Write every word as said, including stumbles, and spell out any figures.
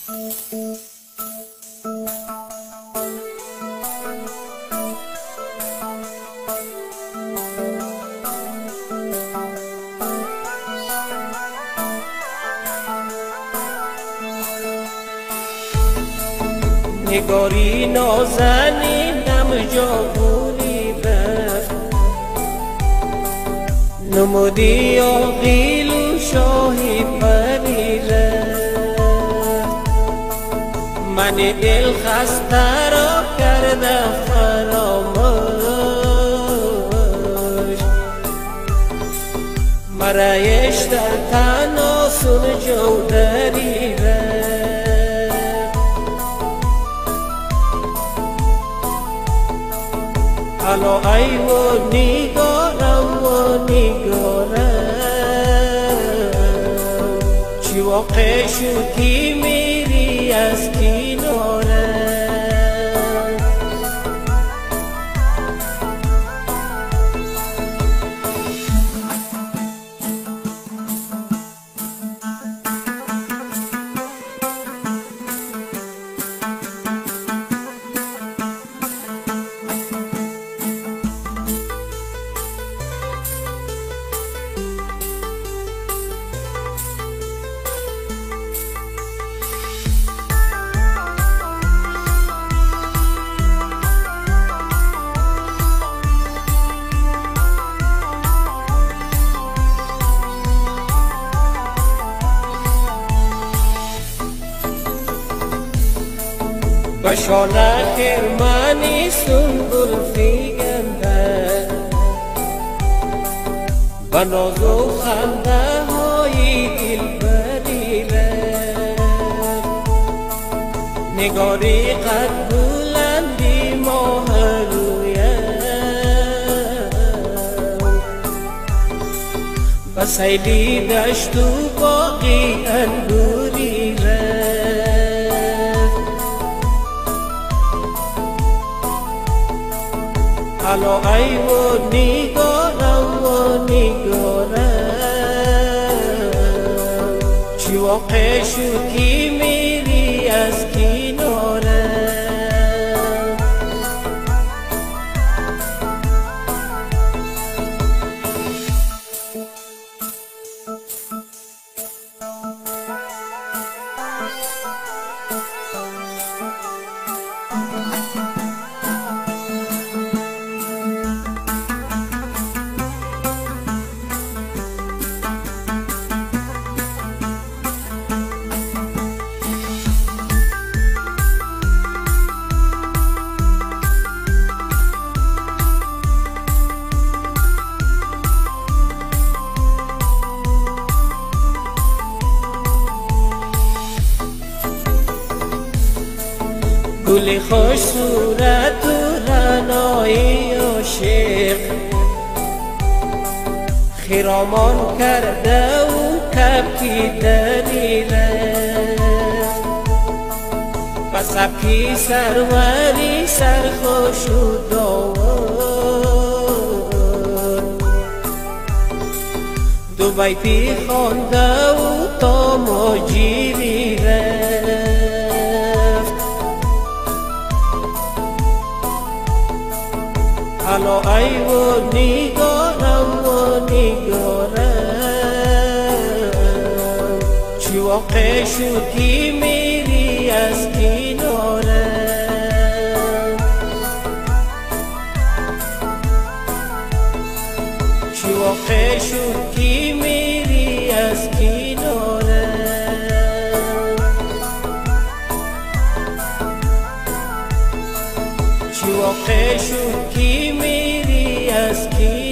نگاری نازنینم جاگونی رفت، نمودی آقیل و شاهی پری رفت. من دل خسته را کرده فراموش، مرایش در تناسون جودری رفت. حالا ای و نگارم و نگارم، چی واقع شد که میری از کنارم. بشانه خرمانی سنبول فیگنده، به ناز و خنده های دلبری رفت. نگاری قد بلندی ماه رویم، به سیلی دشت و باغی انگوری رفت. حالا ای و نگارم و نگارم، چی واقع شد که میری از کنارم. گل خوش صورت و رعنای عاشق، خرامان کرده و کبکی دری رفت. به سبکی سروری سرخوش و داور، دو بیتی خوانده و تا مجیری رفت. حالا ای و نگارم و نگارم، چی واقع شد که میری از کنارم. چی واقع شد که میری از کنارم. چی واقع شد که میری از کنارم.